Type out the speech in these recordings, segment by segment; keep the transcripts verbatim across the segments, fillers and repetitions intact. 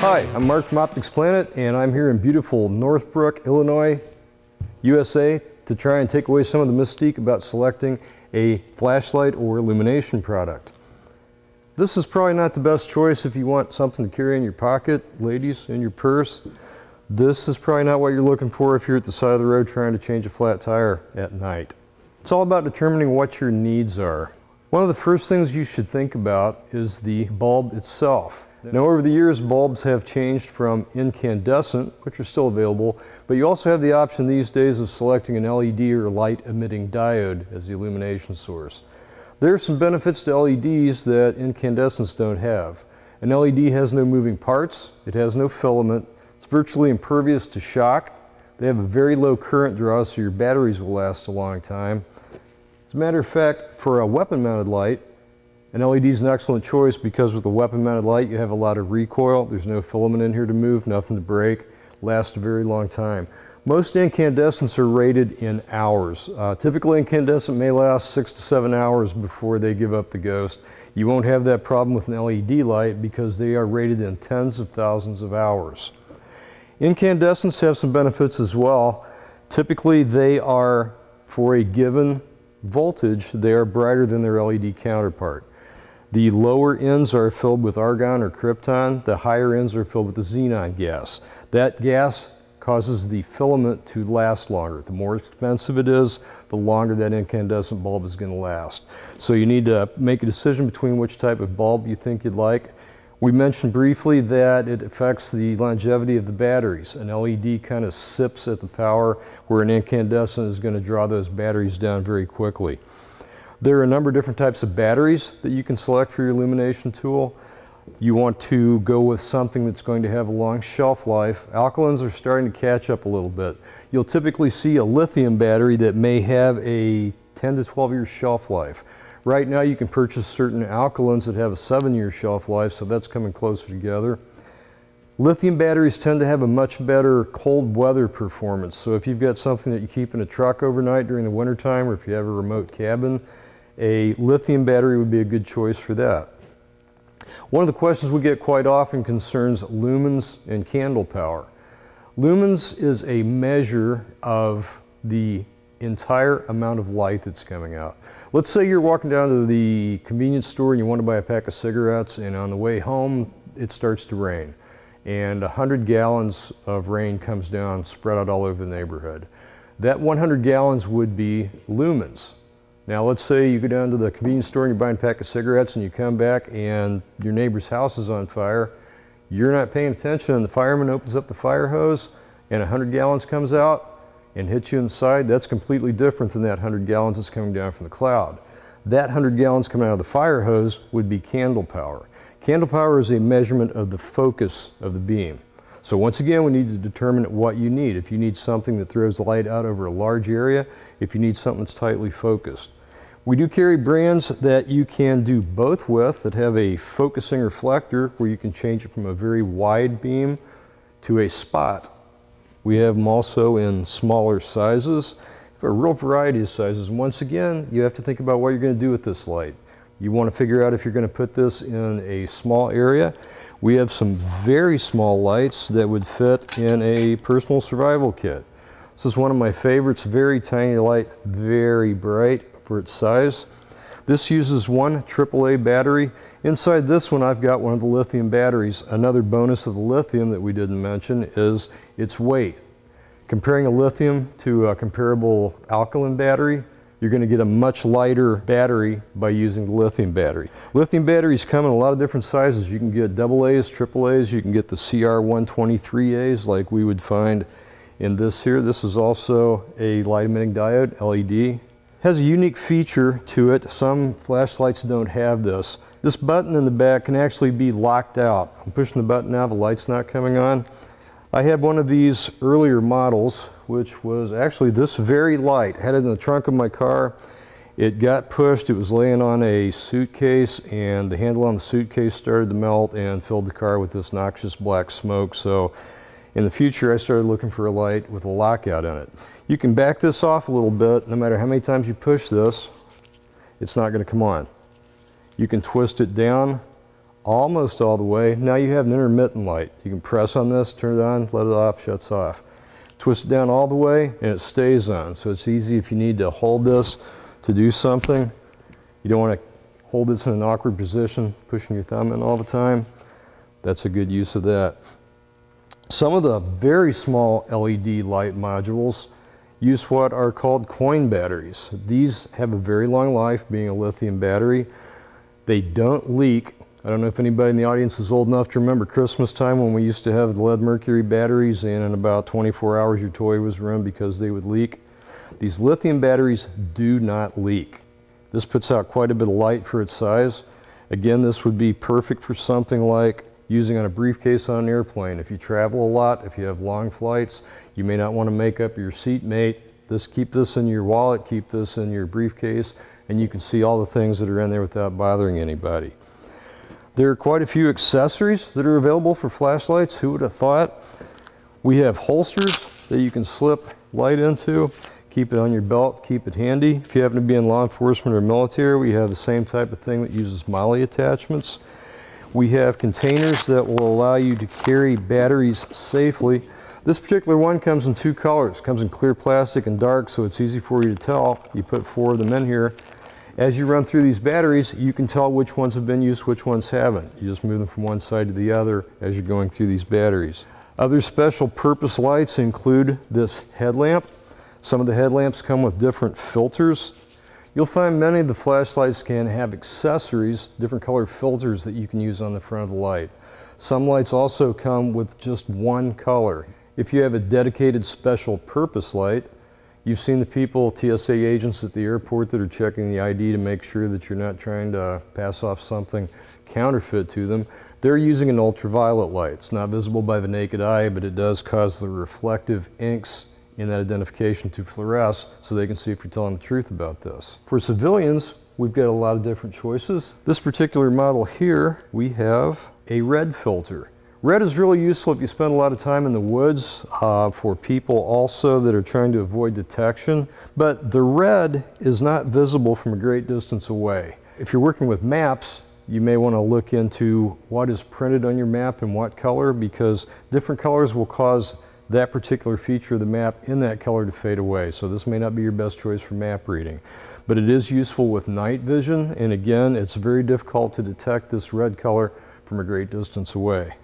Hi, I'm Mark from OpticsPlanet, and I'm here in beautiful Northbrook, Illinois, U S A, to try and take away some of the mystique about selecting a flashlight or illumination product. This is probably not the best choice if you want something to carry in your pocket, ladies, in your purse. This is probably not what you're looking for if you're at the side of the road trying to change a flat tire at night. It's all about determining what your needs are. One of the first things you should think about is the bulb itself. Now, over the years, bulbs have changed from incandescent, which are still available, but you also have the option these days of selecting an L E D or light-emitting diode as the illumination source. There are some benefits to L E Ds that incandescents don't have. An L E D has no moving parts, it has no filament, it's virtually impervious to shock, they have a very low current draw so your batteries will last a long time. As a matter of fact, for a weapon-mounted light, an L E D is an excellent choice because with a weapon-mounted light you have a lot of recoil, there's no filament in here to move, nothing to break, lasts a very long time. Most incandescents are rated in hours. Uh, typically incandescent may last six to seven hours before they give up the ghost. You won't have that problem with an L E D light because they are rated in tens of thousands of hours. Incandescents have some benefits as well. Typically they are, for a given voltage, they are brighter than their L E D counterpart. The lower ends are filled with argon or krypton. The higher ends are filled with the xenon gas. That gas causes the filament to last longer. The more expensive it is, the longer that incandescent bulb is going to last. So you need to make a decision between which type of bulb you think you'd like. We mentioned briefly that it affects the longevity of the batteries. An L E D kind of sips at the power, where an incandescent is going to draw those batteries down very quickly. There are a number of different types of batteries that you can select for your illumination tool. You want to go with something that's going to have a long shelf life. Alkalins are starting to catch up a little bit. You'll typically see a lithium battery that may have a ten to twelve year shelf life. Right now you can purchase certain alkalins that have a seven year shelf life, so that's coming closer together. Lithium batteries tend to have a much better cold weather performance, so if you've got something that you keep in a truck overnight during the wintertime, or if you have a remote cabin, a lithium battery would be a good choice for that. One of the questions we get quite often concerns lumens and candle power. Lumens is a measure of the entire amount of light that's coming out. Let's say you're walking down to the convenience store and you want to buy a pack of cigarettes, and on the way home it starts to rain. And one hundred gallons of rain comes down spread out all over the neighborhood. That one hundred gallons would be lumens. Now let's say you go down to the convenience store and you're buying a pack of cigarettes and you come back and your neighbor's house is on fire. You're not paying attention and the fireman opens up the fire hose and one hundred gallons comes out and hits you in the side. That's completely different than that one hundred gallons that's coming down from the cloud. That one hundred gallons coming out of the fire hose would be candle power. Candle power is a measurement of the focus of the beam. So once again, we need to determine what you need. If you need something that throws the light out over a large area, if you need something that's tightly focused. We do carry brands that you can do both with that have a focusing reflector where you can change it from a very wide beam to a spot. We have them also in smaller sizes, for a real variety of sizes. And once again, you have to think about what you're going to do with this light. You want to figure out if you're going to put this in a small area. We have some very small lights that would fit in a personal survival kit. This is one of my favorites, very tiny light, very bright for its size. This uses one triple A battery. Inside this one I've got one of the lithium batteries. Another bonus of the lithium that we didn't mention is its weight. Comparing a lithium to a comparable alkaline battery, you're going to get a much lighter battery by using the lithium battery. Lithium batteries come in a lot of different sizes. You can get double A's, triple A's, you can get the C R one twenty-three A's like we would find in this here. This is also a light emitting diode, L E D. Has a unique feature to it. Some flashlights don't have this. This button in the back can actually be locked out. I'm pushing the button now, the light's not coming on. I had one of these earlier models, which was actually this very light. I had it in the trunk of my car. It got pushed, it was laying on a suitcase, and the handle on the suitcase started to melt and filled the car with this noxious black smoke. So in the future I started looking for a light with a lockout in it. You can back this off a little bit. No matter how many times you push this, it's not going to come on. You can twist it down almost all the way. Now you have an intermittent light. You can press on this, turn it on, let it off, shuts off. Twist it down all the way and it stays on. So it's easy if you need to hold this to do something. You don't want to hold this in an awkward position, pushing your thumb in all the time. That's a good use of that. Some of the very small L E D light modules use what are called coin batteries. These have a very long life, being a lithium battery. They don't leak. I don't know if anybody in the audience is old enough to remember Christmas time when we used to have the lead mercury batteries, and in about twenty-four hours your toy was ruined because they would leak. These lithium batteries do not leak. This puts out quite a bit of light for its size. Again, this would be perfect for something like using on a briefcase on an airplane. If you travel a lot, if you have long flights, you may not want to make up your seatmate. This, keep this in your wallet, keep this in your briefcase, and you can see all the things that are in there without bothering anybody. There are quite a few accessories that are available for flashlights. Who would have thought? We have holsters that you can slip light into. Keep it on your belt, keep it handy. If you happen to be in law enforcement or military, we have the same type of thing that uses MOLLE attachments. We have containers that will allow you to carry batteries safely. This particular one comes in two colors. It comes in clear plastic and dark, so it's easy for you to tell. You put four of them in here. As you run through these batteries, you can tell which ones have been used, which ones haven't. You just move them from one side to the other as you're going through these batteries. Other special purpose lights include this headlamp. Some of the headlamps come with different filters. You'll find many of the flashlights can have accessories, different color filters that you can use on the front of the light. Some lights also come with just one color. If you have a dedicated special purpose light, you've seen the people, T S A agents at the airport, that are checking the I D to make sure that you're not trying to pass off something counterfeit to them. They're using an ultraviolet light. It's not visible by the naked eye, but it does cause the reflective inks in that identification to fluoresce so they can see if you're telling the truth about this. For civilians, we've got a lot of different choices. This particular model here, we have a red filter. Red is really useful if you spend a lot of time in the woods, uh, for people also that are trying to avoid detection. But the red is not visible from a great distance away. If you're working with maps, you may want to look into what is printed on your map and what color, because different colors will cause that particular feature of the map in that color to fade away. So this may not be your best choice for map reading. But it is useful with night vision, and again, it's very difficult to detect this red color from a great distance away.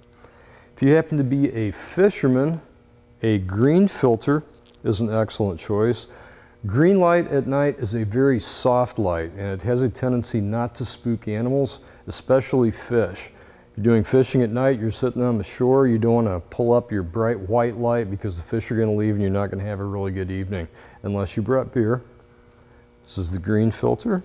If you happen to be a fisherman, a green filter is an excellent choice. Green light at night is a very soft light, and it has a tendency not to spook animals, especially fish. If you're doing fishing at night, you're sitting on the shore, you don't want to pull up your bright white light because the fish are going to leave and you're not going to have a really good evening unless you brought beer. This is the green filter.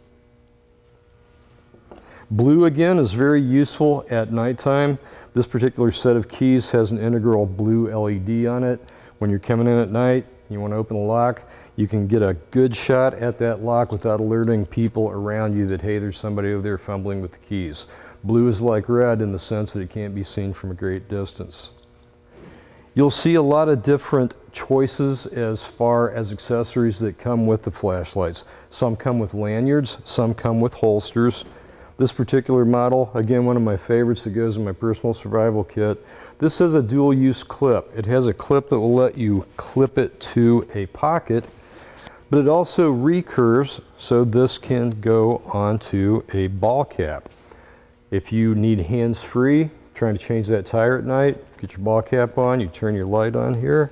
Blue, again, is very useful at nighttime. This particular set of keys has an integral blue L E D on it. When you're coming in at night, you want to open a lock, you can get a good shot at that lock without alerting people around you that, hey, there's somebody over there fumbling with the keys. Blue is like red in the sense that it can't be seen from a great distance. You'll see a lot of different choices as far as accessories that come with the flashlights. Some come with lanyards, some come with holsters. This particular model, again, one of my favorites that goes in my personal survival kit. This has a dual use clip. It has a clip that will let you clip it to a pocket, but it also recurves so this can go onto a ball cap. If you need hands-free, trying to change that tire at night, get your ball cap on, you turn your light on here,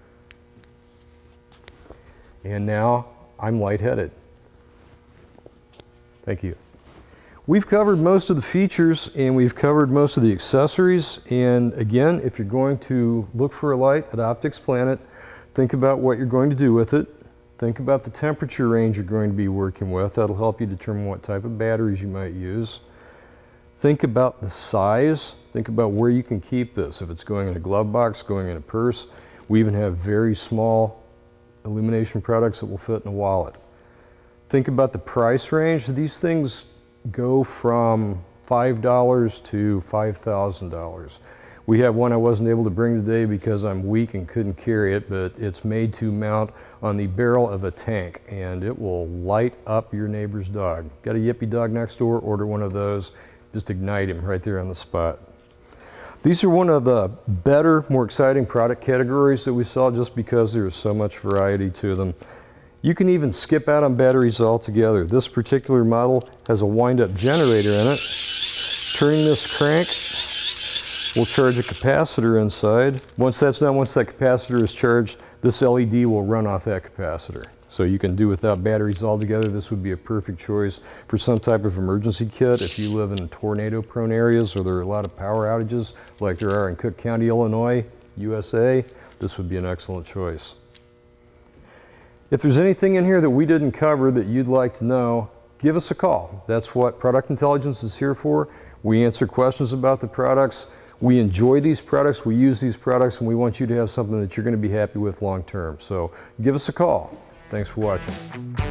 and now I'm lightheaded. Thank you. We've covered most of the features and we've covered most of the accessories, and again, if you're going to look for a light at OpticsPlanet, think about what you're going to do with it. Think about the temperature range you're going to be working with. That'll help you determine what type of batteries you might use. Think about the size. Think about where you can keep this. If it's going in a glove box, going in a purse. We even have very small illumination products that will fit in a wallet. Think about the price range. These things go from five dollars to five thousand dollars. We have one I wasn't able to bring today because I'm weak and couldn't carry it, but it's made to mount on the barrel of a tank, and it will light up your neighbor's dog. Got a yippy dog next door? Order one of those. just ignite him right there on the spot. These are one of the better, more exciting product categories that we saw just because there's so much variety to them. You can even skip out on batteries altogether. This particular model has a wind-up generator in it. Turning this crank will charge a capacitor inside. Once that's done, once that capacitor is charged, this L E D will run off that capacitor. So you can do without batteries altogether. This would be a perfect choice for some type of emergency kit. If you live in tornado-prone areas or there are a lot of power outages like there are in Cook County, Illinois, U S A, this would be an excellent choice. If there's anything in here that we didn't cover that you'd like to know, give us a call. That's what Product Intelligence is here for. We answer questions about the products. We enjoy these products, we use these products, and we want you to have something that you're going to be happy with long term. So give us a call. Thanks for watching.